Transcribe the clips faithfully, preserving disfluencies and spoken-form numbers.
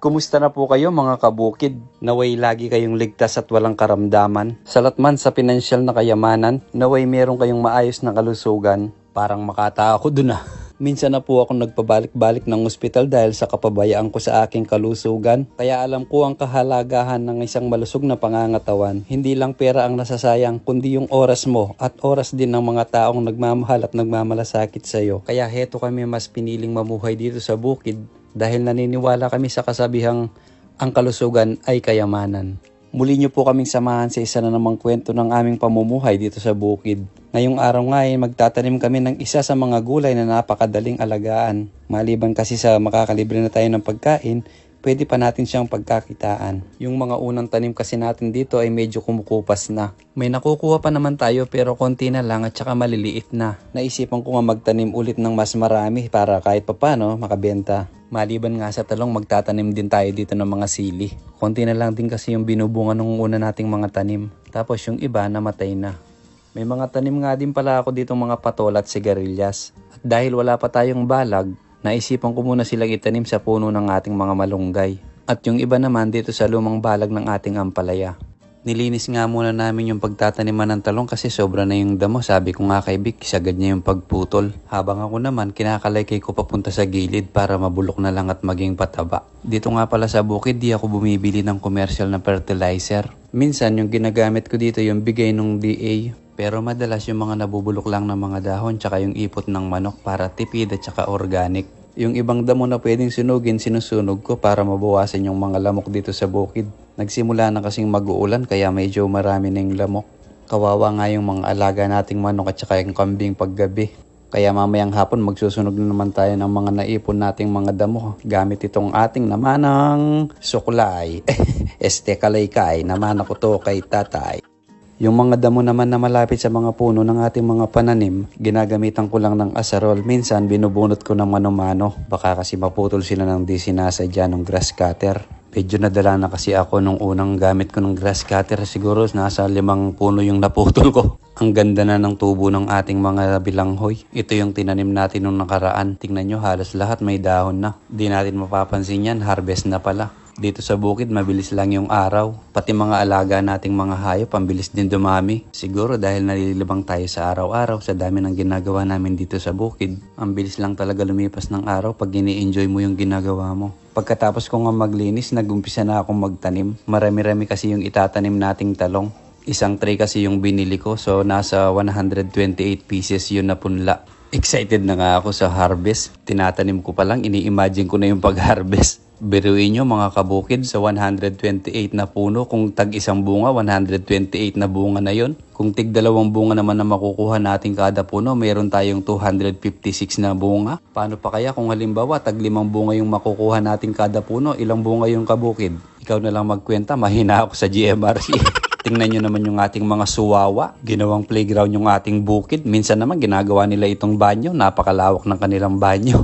Kumusta na po kayo mga kabukid? Naway lagi kayong ligtas at walang karamdaman. Salatman sa pinansyal na kayamanan, naway meron kayong maayos na kalusugan. Parang makatao ko dun ah. Minsan na po akong nagpabalik-balik ng ospital dahil sa kapabayaan ko sa aking kalusugan. Kaya alam ko ang kahalagahan ng isang malusog na pangangatawan. Hindi lang pera ang nasasayang, kundi yung oras mo at oras din ng mga taong nagmamahal at nagmamalasakit sa iyo. Kaya heto kami mas piniling mamuhay dito sa bukid dahil naniniwala kami sa kasabihang ang kalusugan ay kayamanan. Muli niyo po kaming samahan sa isa na namang kwento ng aming pamumuhay dito sa bukid. Ngayong araw nga ay magtatanim kami ng isa sa mga gulay na napakadaling alagaan. Maliban kasi sa makakalibre na tayo ng pagkain, pwede pa natin siyang pagkakitaan. Yung mga unang tanim kasi natin dito ay medyo kumukupas na. May nakukuha pa naman tayo pero konti na lang at saka maliliit na. Naisipan ko nga magtanim ulit ng mas marami para kahit papano makabenta. Maliban nga sa talong, magtatanim din tayo dito ng mga sili. Konti na lang din kasi yung binubunga nung una nating mga tanim. Tapos yung iba namatay na. May mga tanim nga din pala ako dito mga patola at sigarilyas. At dahil wala pa tayong balag, naisipan ko muna silang itanim sa puno ng ating mga malunggay. At yung iba naman dito sa lumang balag ng ating ampalaya. Nilinis nga muna namin yung pagtataniman ng talong kasi sobra na yung damo. Sabi ko nga kay Vic, sagad niya yung pagputol. Habang ako naman, kinakalaykay ko papunta sa gilid para mabulok na lang at maging pataba. Dito nga pala sa bukid, di ako bumibili ng commercial na fertilizer. Minsan yung ginagamit ko dito yung bigay ng D A. Pero madalas yung mga nabubulok lang ng mga dahon tsaka yung ipot ng manok para tipid at tsaka organic. Yung ibang damo na pwedeng sunugin, sinusunog ko para mabawasan yung mga lamok dito sa bukid. Nagsimula na kasing mag-uulan kaya medyo marami na yung lamok. Kawawa nga yung mga alaga nating manok at saka yung kambing paggabi. Kaya mamayang hapon magsusunog na naman tayo ng mga naipon nating mga damo. Gamit itong ating namanang suklay. Este kalaykay, naman ako to kay tatay. Yung mga damo naman na malapit sa mga puno ng ating mga pananim, ginagamitan ko lang ng asarol. Minsan binubunot ko ng mano-mano. Baka kasi maputol sila ng di sinasadya ng grass cutter. Medyo nadala na kasi ako nung unang gamit ko ng grass cutter. Siguro nasa limang puno yung naputol ko. Ang ganda na ng tubo ng ating mga bilanghoy. Ito yung tinanim natin nung nakaraan. Tingnan nyo, halos lahat may dahon na. Di natin mapapansin yan, harvest na pala. Dito sa bukid, mabilis lang yung araw. Pati mga alaga nating mga hayop, pambilis din dumami. Siguro dahil nalilibang tayo sa araw-araw sa dami ng ginagawa namin dito sa bukid. Ang bilis lang talaga lumipas ng araw pag ini-enjoy mo yung ginagawa mo. Pagkatapos ko nga maglinis, nag-umpisa na akong magtanim. Marami-rami kasi yung itatanim nating talong. Isang tray kasi yung binili ko, so nasa one hundred twenty-eight pieces yun na punla. Excited na nga ako sa harvest. Tinatanim ko pa lang, ini-imagine ko na yung pag-harvest. Biruin nyo mga kabukid, sa one hundred twenty-eight na puno, kung tag isang bunga, one hundred twenty-eight na bunga na yon. Kung tig dalawang bunga naman na makukuha natin kada puno, mayroon tayong two hundred fifty-six na bunga. Paano pa kaya kung halimbawa tag limang bunga yung makukuha natin kada puno, ilang bunga yung kabukid? Ikaw na lang magkwenta, mahina ako sa G M R C. Tingnan nyo naman yung ating mga suwawa, ginawang playground yung ating bukid. Minsan naman ginagawa nila itong banyo, napakalawak ng kanilang banyo.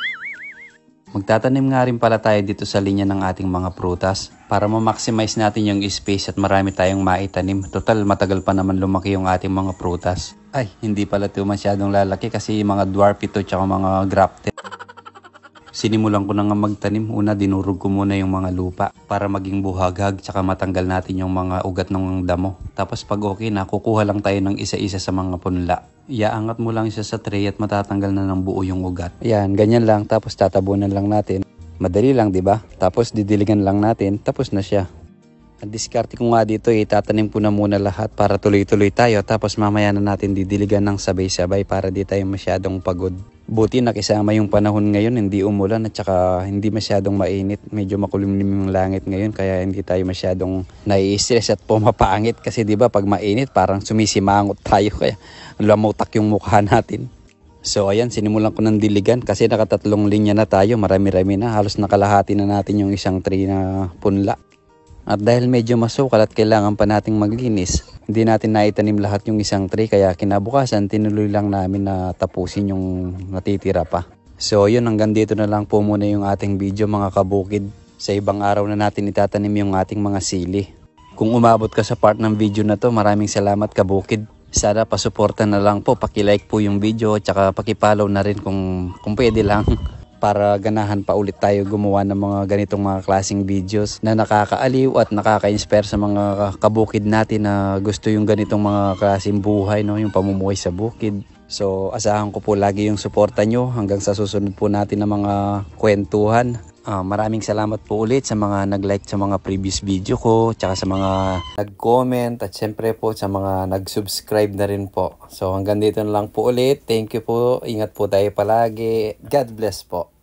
Magtatanim nga rin pala tayo dito sa linya ng ating mga prutas para ma-maximize natin yung space at marami tayong maitanim. Total, matagal pa naman lumaki yung ating mga prutas. Ay, hindi pala ito masyadong lalaki kasi mga dwarf ito tsaka mga grafted. Sinimulan ko na nga magtanim. Una, dinurog ko muna yung mga lupa para maging buhaghag tsaka matanggal natin yung mga ugat ng damo. Tapos pag okay na, kukuha lang tayo ng isa-isa sa mga punla. Iaangat mo lang siya sa tray at matatanggal na ng buo yung ugat. Yan, ganyan lang. Tapos tatabunan lang natin. Madali lang, di ba? Tapos didiligan lang natin. Tapos na siya. Ang diskarte ko nga dito, itatanim ko na muna lahat para tuloy-tuloy tayo. Tapos mamaya na natin didiligan ng sabay-sabay para di tayo masyadong pagod. Buti nakisama yung panahon ngayon, hindi umulan at saka hindi masyadong mainit. Medyo makulimlim yung langit ngayon kaya hindi tayo masyadong nai-stress at pumapangit. Kasi di ba pag mainit parang sumisimangot tayo kaya lamutak yung mukha natin. So ayan, sinimulan ko ng diligan kasi nakatatlong linya na tayo, marami-rami na. Halos nakalahati na natin yung isang tray na punla. At dahil medyo masukal at kailangan pa nating maglinis, hindi natin naitanim lahat yung isang tray kaya kinabukasan tinuloy lang namin na tapusin yung natitira pa. So yun, hanggang dito na lang po muna yung ating video mga kabukid. Sa ibang araw na natin itatanim yung ating mga sili. Kung umabot ka sa part ng video na to, maraming salamat kabukid. Sana pasuporta na lang po, paki-like po yung video at saka paki-follow na rin kung, kung pwede lang. para ganahan pa ulit tayo gumawa ng mga ganitong mga klaseng videos na nakakaaliw at nakaka-inspire sa mga kabukid natin na gusto yung ganitong mga klaseng buhay, no? Yung pamumuhay sa bukid. So asahan ko po lagi yung suporta nyo hanggang sa susunod po natin ng mga kwentuhan. Uh, maraming salamat po ulit sa mga nag-like sa mga previous video ko, tsaka sa mga nag-comment at syempre po sa mga nag-subscribe na rin po. So hanggang dito na lang po ulit. Thank you po. Ingat po tayo palagi. God bless po.